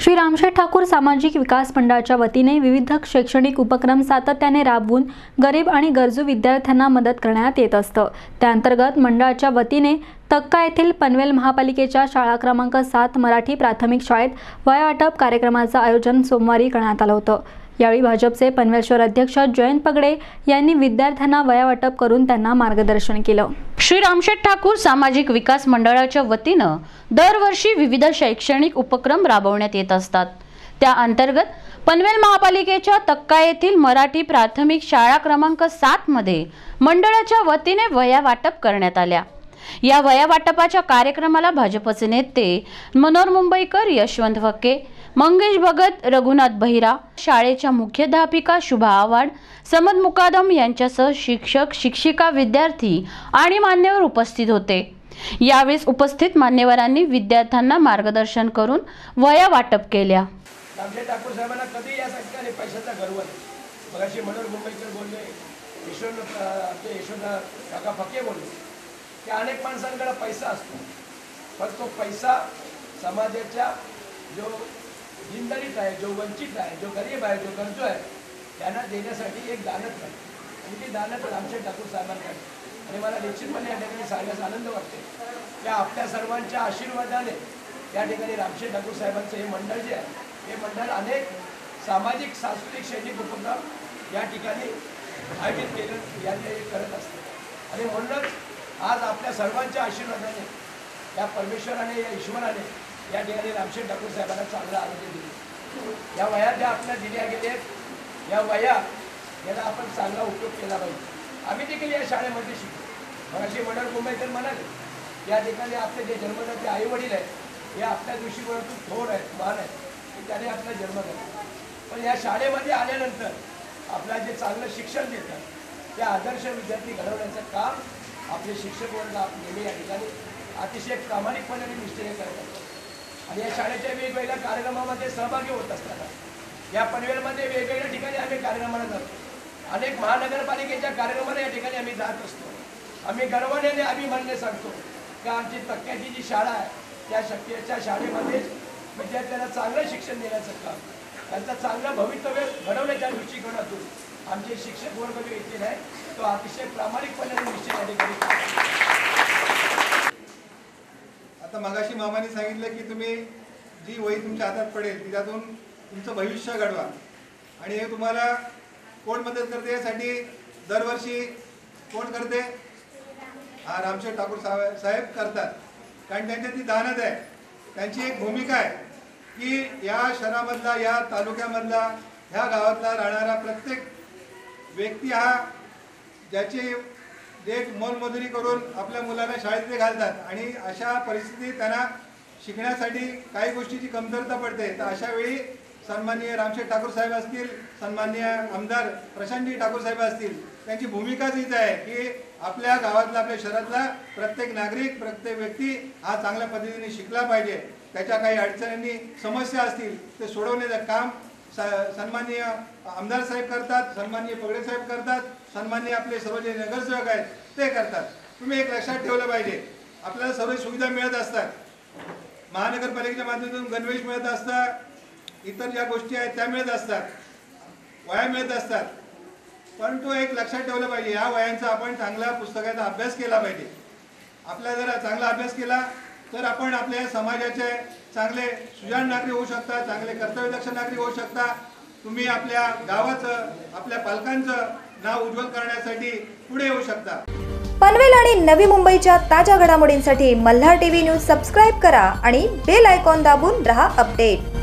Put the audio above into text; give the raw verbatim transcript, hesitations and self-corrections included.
श्री रामशेठ ठाकूर सामाजिक विकास मंडळाच्या वतीने विविध शैक्षणिक उपक्रम सातत्याने राबवून गरीब आणि गरजू विद्यार्थ्यांना मदत करण्यात येत असतं। त्या अंतर्गत मंडळाच्या वतीने तक्का येथील पनवेल महापालिकेच्या शाळा क्रमांक सात मराठी प्राथमिक शाळेत वयावाटप कार्यक्रमाचं आयोजन सोमवारी करण्यात आलं होतं। यावेळी भाजपचे पनवेल शहर अध्यक्ष जयंत पगडे यांनी विद्यार्थ्यांना वयावाटप करून त्यांना मार्गदर्शन केलं। श्री रामशेठ ठाकूर सामाजिक विकास मंडळाच्या वतीनं दरवर्षी विविध शैक्षणिक उपक्रम राबवण्यात येत असतात। त्या अंतर्गत पनवेल महापालिकेच्या तक्का येथील मराठी प्राथमिक शाळा क्रमांक सात मध्ये मंडळाच्या वतीने वया वाटप करण्यात आल्या। या वया वाटपाच्या कार्यक्रमाला भाजपचे नेते मनोहर मुंबईकर, यशवंत वक्के, मंगेश भगत, रघुनाथ बहिरा, शाळेच्या मुख्याध्यापिका शुभा आव्हाड, समद मुकादम यांच्यासह शिक्षक, शिक्षिका, विद्यार्थी आणि मान्यवर उपस्थित होते। यावेळी उपस्थित मान्यवरांनी विद्यार्थ्यांना मार्गदर्शन करून वया वाटप केल्या। रामशेठ ठाकूर साहेबांना कधी या सरकारने पैशाचा गर्व नाही। मगाशी मनोहर मुंबईकर बोलले, यशवंत आपले यशवंत काका फक्के बोलले की अनेक माणसांकडे पैसा असतो, पण तो पैसा समाजाच्या जो दीनदलित आहे, जो वंचित आहे, जो गरीब आहे, जो गरजू आहे त्यांना देण्यासाठी एक दानत आहे आणि ती दानत रामशेठ ठाकूर साहेबांकडे। आणि मला निश्चितपणे या ठिकाणी सांगण्यास आनंद वाटते की आपल्या सर्वांच्या आशीर्वादाने या ठिकाणी रामशेठ ठाकूर साहेबांचं हे मंडळ जे आहे हे मंडळ अनेक सामाजिक सांस्कृतिक शैक्षणिक उपक्रम या ठिकाणी आयोजित केलं या करत असते। आणि म्हणूनच आज आपल्या सर्वांच्या आशीर्वादाने या परमेश्वराने, या ईश्वराने या ठिकाणी रामशेठ ठाकूर साहेबांना चांगलं आरोग्य दिले। या वया ज्या आपल्याला दिल्या गेल्या या वया याला आपण चांगला उपयोग केला पाहिजे। आम्ही देखील या शाळेमध्ये शिकलो। मगाशी मनोहर मुंबईकर म्हणाले या ठिकाणी आपले जे जन्मदाते आई वडील आहेत हे आपल्या दृष्टिकोनातून थोर आहेत, महान आहेत की त्याने आपला जन्म दिला। पण या शाळेमध्ये आल्यानंतर आपल्याला जे चांगलं शिक्षण देतात ते आदर्श विद्यार्थी घडवण्याचं काम आपले शिक्षक वर्ग नेहमी या ठिकाणी अतिशय प्रामाणिकपणे निष्ठेने करतात। आणि या शाळेच्या वेगवेगळ्या कार्यक्रमामध्ये सहभागी होत असताना या पनवेलमध्ये वेगवेगळ्या ठिकाणी आम्ही कार्यक्रमाला जातो। अनेक महानगरपालिकेच्या कार्यक्रमाला या ठिकाणी आम्ही जात असतो। आम्ही गर्वाने आणि अभिमानाने सांगतो की आमची तक्क्याची जी शाळा आहे त्या शक्यच्या शाळेमध्ये विद्यार्थ्यांना चांगलं शिक्षण देण्याचं काम, त्यांचं चांगलं भवितव्य घडवण्याच्या दृष्टिकोनातून आमचे शिक्षक वर्ग जो येथील आहे तो अतिशय प्रामाणिकपणे निश्चित या ठिकाणी। आता मगाशी मामाने सांगितलं की तुम्ही जी वही तुमच्या हातात पडेल त्यातून तुमचं भविष्य घडवा आणि हे तुम्हाला कोण मदत करते यासाठी दरवर्षी कोण करते? हा रामशेठ ठाकूर साहेब करतात, कारण त्यांच्या ती दानत आहे। त्यांची एक भूमिका आहे की या शहरामधला, या तालुक्यामधला, ह्या गावातला राहणारा प्रत्येक व्यक्ती हा ज्याची जे मोलमजुरी करून आपल्या मुलांना शाळेत ते घालतात आणि अशा परिस्थितीत त्यांना शिकण्यासाठी काही गोष्टीची कमतरता पडते। तर अशा वेळी सन्माननीय रामशेठ ठाकूर साहेब असतील, सन्माननीय आमदार प्रशांतजी ठाकूर साहेब असतील, त्यांची भूमिकाच हीच आहे की आपल्या गावातला, आपल्या शहरातला प्रत्येक नागरिक, प्रत्येक व्यक्ती हा चांगल्या पद्धतीने शिकला पाहिजे। त्याच्या काही अडचणी, समस्या असतील ते सोडवण्याचं काम सन्माननीय आमदार साहेब करतात, सन्माननीय पगडे साहेब करतात, सन्माननीय आपले सर्व जे नगरसेवक आहेत ते करतात। तुम्ही एक लक्षात ठेवलं पाहिजे, आपल्याला सर्व सुविधा मिळत असतात, महानगरपालिकेच्या माध्यमातून गणवेश मिळत असतात, इतर ज्या गोष्टी आहेत त्या मिळत असतात, वया मिळत असतात, परंतु एक लक्षात ठेवलं पाहिजे या वयांचा आपण चांगला पुस्तकाचा अभ्यास केला पाहिजे। आपला जर चांगला अभ्यास केला तर आपण आपल्या समाजाचे चांगले सुजाण नागरिक होऊ शकता, चांगले कर्तव्यदक्ष नागरिक होऊ शकता। तुम्ही आपल्या गावाचं, आपल्या पालकांचं नाव उज्ज्वल करण्यासाठी पुढे येऊ शकता। पनवेल आणि नवी मुंबईच्या ताज्या घडामोडींसाठी मल्हार टीव्ही न्यूज सबस्क्राईब करा आणि बेल आयकॉन दाबून रहा अपडेट।